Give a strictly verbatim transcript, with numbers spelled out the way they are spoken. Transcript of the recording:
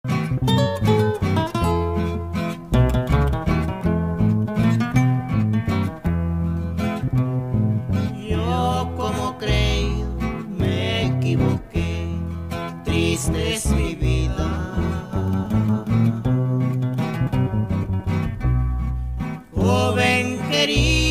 Yo como creí me equivoqué, triste es mi vida. Joven querido,